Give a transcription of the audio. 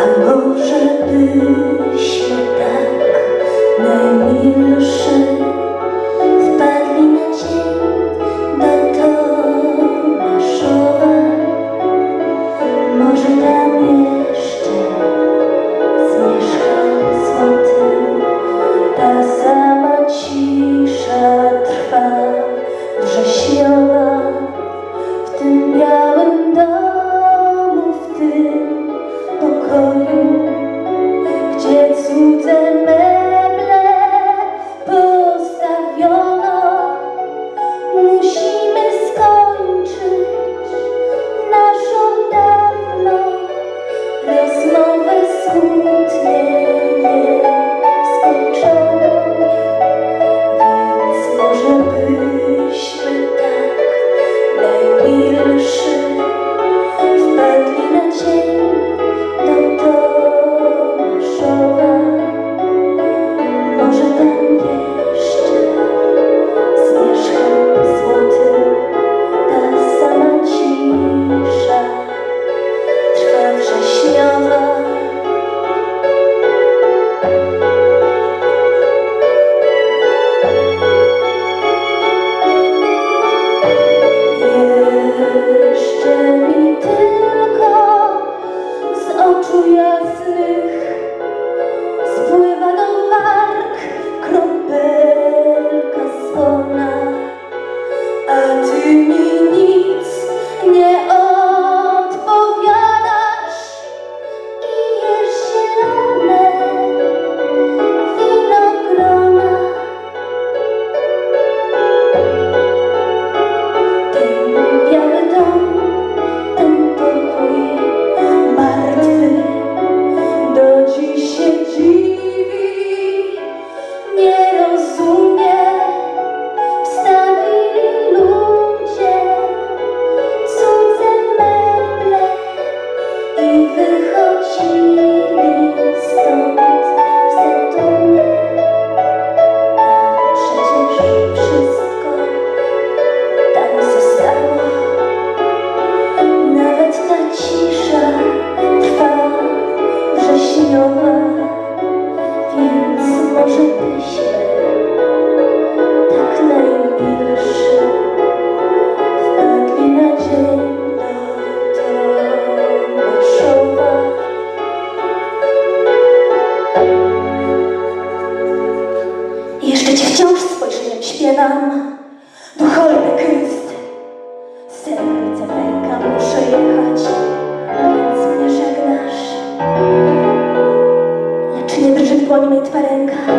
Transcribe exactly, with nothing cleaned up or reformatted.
może byśmy tak najmilszy wpadli na dzień do Tomaszowa. Może tam jeszcze zmierzcha złotym ta sama cisza trwa wrześniowa w tym białym domu, w tym pokoju, gdzie cudze meble postawiono. Musimy skończyć naszą dawną rozmowę smutnie nieskończoną. Więc może byśmy tak najmilszy wpadli na dzień do Tomaszowa. Może tam jeszcze zmierzchem złotym ta sama cisza trwa wrześniowa. Jeszcze mi tylko z oczu jasnych spływa do warg kropelka słona, a ty mi nic nie odpowiadasz i jesz zielone winogrona. Ten biały dom, ten pokój martwy do dziś się dziwi, nie rozumie. Wstawili ludzie cudze meble i wychodzili stąd w zadumie. A przecież wszystko tam zostało. Nawet ta cisza trwa wrześniowa. Więc może byśmy tak najmilszy wpadli na dzień do Tomaszowa. I jeszcze cię wciąż spojrzeniem śpiewam, duchowny Chryst. Serce pęka, muszę jechać, więc mnie żegnasz. Lecz nie drży w dłoni mej twa ręka.